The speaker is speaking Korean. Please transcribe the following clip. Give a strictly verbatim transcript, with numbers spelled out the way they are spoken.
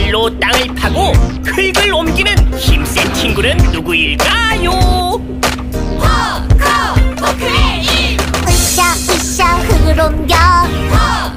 발로 땅을 파고 흙을 옮기는 힘센 친구는 누구일까요? 호코 호크의 힘. 으쌰 으쌰 흙을 옮겨.